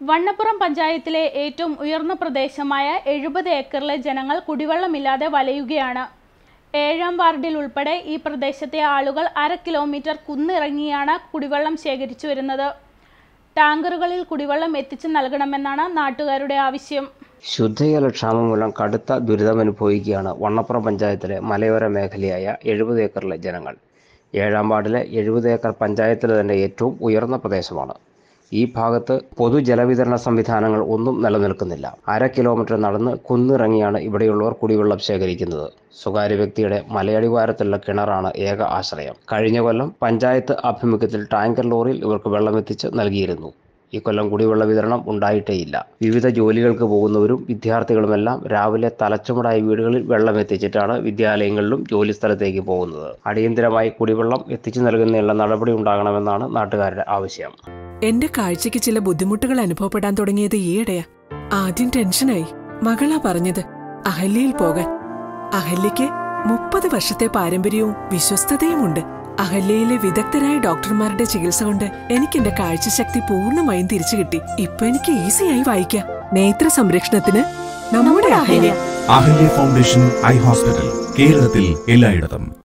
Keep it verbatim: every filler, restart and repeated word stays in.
വണ്ണപ്പുറം പഞ്ചായത്തിലെ ഏറ്റവും ഉയർന്ന പ്രദേശമായ എഴുപത് ഏക്കറിലെ ജനങ്ങൾ കുടിവെള്ളമില്ലാതെ വലയുകയാണ്. ഏഴാം വാർഡിൽ ഉൾപ്പെടെ ഈ പ്രദേശത്തെ ആളുകൾ അര കിലോമീറ്റർ കുന്നിറങ്ങിയാണ് കുടിവെള്ളം ശേഖരിച്ചു വരുന്നത്. ടാങ്കറുകളിൽ കുടിവെള്ളം എത്തിച്ചു നൽകണമെന്നാണ് നാട്ടുകാരുടെ ആവശ്യം. ശുദ്ധജലക്ഷാമം മൂലം കടുത്ത ദുരിതമനുഭവിക്കുകയാണ് വണ്ണപ്പുറം പഞ്ചായത്തിലെ മലയോര മേഖലയായ എഴുപത് ഏക്കറിലെ ജനങ്ങൾ. ഏഴാം വാർഡിലെ എഴുപത് ഏക്കർ പഞ്ചായത്തിലെ തന്നെ ഏറ്റവും ഉയർന്ന പ്രദേശമാണ്. ഈ ഭാഗത്ത് പൊതുജലവിതരണ സംവിധാനങ്ങൾ ഒന്നും നിലനിൽക്കുന്നില്ല. അര കിലോമീറ്റർ നടന്ന് കുന്നിറങ്ങിയാണ് ഇവിടെയുള്ളവർ കുടിവെള്ളം ശേഖരിക്കുന്നത്. സ്വകാര്യ വ്യക്തിയുടെ മലയടിവാരത്തുള്ള കിണറാണ് ഏക ആശ്രയം. കഴിഞ്ഞ കൊല്ലം പഞ്ചായത്ത് ആഭിമുഖ്യത്തിൽ ടാങ്കർ ലോറിയിൽ ഇവർക്ക് വെള്ളമെത്തിച്ച് നൽകിയിരുന്നു. ഈ കൊല്ലം കുടിവെള്ള വിതരണം ഉണ്ടായിട്ടേയില്ല. വിവിധ ജോലികൾക്ക് പോകുന്നവരും വിദ്യാർത്ഥികളുമെല്ലാം രാവിലെ തലച്ചുമടായി വീടുകളിൽ വെള്ളം എത്തിച്ചിട്ടാണ് വിദ്യാലയങ്ങളിലും ജോലി സ്ഥലത്തേക്ക് പോകുന്നത്. അടിയന്തരമായി കുടിവെള്ളം എത്തിച്ചു നൽകുന്നതിനുള്ള നടപടി ഉണ്ടാകണമെന്നാണ് നാട്ടുകാരുടെ ആവശ്യം. എന്റെ കാഴ്ചയ്ക്ക് ചില ബുദ്ധിമുട്ടുകൾ അനുഭവപ്പെടാൻ തുടങ്ങിയത് ഈയിടെയാ. ആദ്യം ടെൻഷനായി. മകളാ പറഞ്ഞത് അഹല്യയിൽ പോകാൻ. അഹല്യയ്ക്ക് മുപ്പത് വർഷത്തെ പാരമ്പര്യവും വിശ്വസ്തതയുമുണ്ട്. അഹല്യയിലെ വിദഗ്ധരായ ഡോക്ടർമാരുടെ ചികിത്സ കൊണ്ട് എനിക്ക് എന്റെ കാഴ്ചശക്തി പൂർണ്ണമായും തിരിച്ചു കിട്ടി. ഇപ്പൊ എനിക്ക് ഈസിയായി വായിക്കാം. നേത്ര സംരക്ഷണത്തിന് നമ്മുടെ Ahalya. Ahalya foundation eye hospital, കേരളത്തിൽ എല്ലായിടത്തും.